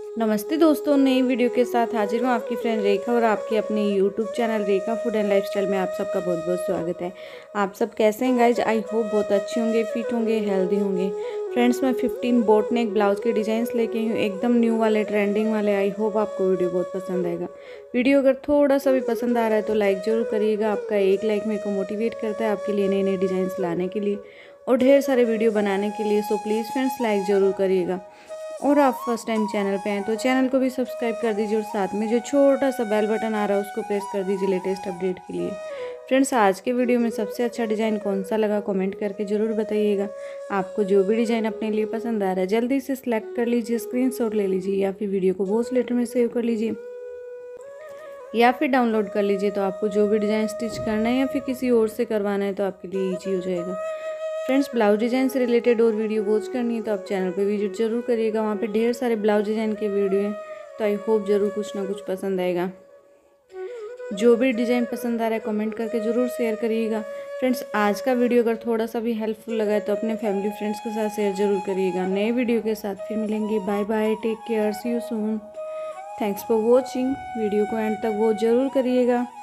नमस्ते दोस्तों, नई वीडियो के साथ हाजिर हूँ आपकी फ्रेंड रेखा और आपके अपने YouTube channel Rekha food and lifestyle में आप सबका बहुत बहुत स्वागत है। आप सब कैसे हैं गाइज? आई होप बहुत अच्छे होंगे, फिट होंगे, हेल्दी होंगे। फ्रेंड्स, मैं 15 बोट नेक ब्लाउज के डिज़ाइंस लेके आई हूँ, एकदम न्यू वाले, ट्रेंडिंग वाले। आई होप आपको वीडियो बहुत पसंद आएगा। वीडियो अगर थोड़ा सा भी पसंद आ रहा है तो लाइक ज़रूर करिएगा। आपका एक लाइक मेरे को मोटिवेट करता है आपके लिए नए नए डिज़ाइंस लाने के लिए और ढेर सारे वीडियो बनाने के लिए। सो प्लीज़ फ्रेंड्स, लाइक ज़रूर करिएगा। और आप फर्स्ट टाइम चैनल पे हैं तो चैनल को भी सब्सक्राइब कर दीजिए और साथ में जो छोटा सा बेल बटन आ रहा है उसको प्रेस कर दीजिए लेटेस्ट अपडेट के लिए। फ्रेंड्स, आज के वीडियो में सबसे अच्छा डिज़ाइन कौन सा लगा कमेंट करके ज़रूर बताइएगा। आपको जो भी डिज़ाइन अपने लिए पसंद आ रहा है जल्दी से सिलेक्ट कर लीजिए, स्क्रीनशॉट ले लीजिए या फिर वीडियो को वॉइस लेटर में सेव कर लीजिए या फिर डाउनलोड कर लीजिए। तो आपको जो भी डिज़ाइन स्टिच करना है या फिर किसी और से करवाना है तो आपके लिए ईजी हो जाएगा। फ्रेंड्स, ब्लाउज डिज़ाइन से रिलेटेड और वीडियो वॉच करनी है तो आप चैनल पे विजिट जरूर करिएगा। वहाँ पे ढेर सारे ब्लाउज डिज़ाइन के वीडियो हैं तो आई होप ज़रूर कुछ ना कुछ पसंद आएगा। जो भी डिज़ाइन पसंद आ रहा है कमेंट करके ज़रूर शेयर करिएगा। फ्रेंड्स, आज का वीडियो अगर थोड़ा सा भी हेल्पफुल लगा है तो अपने फैमिली फ्रेंड्स के साथ शेयर जरूर करिएगा। नए वीडियो के साथ फिर मिलेंगे। Bye bye, take care, see you soon. Thanks for watching. Video को एंड तक वॉच जरूर करिएगा।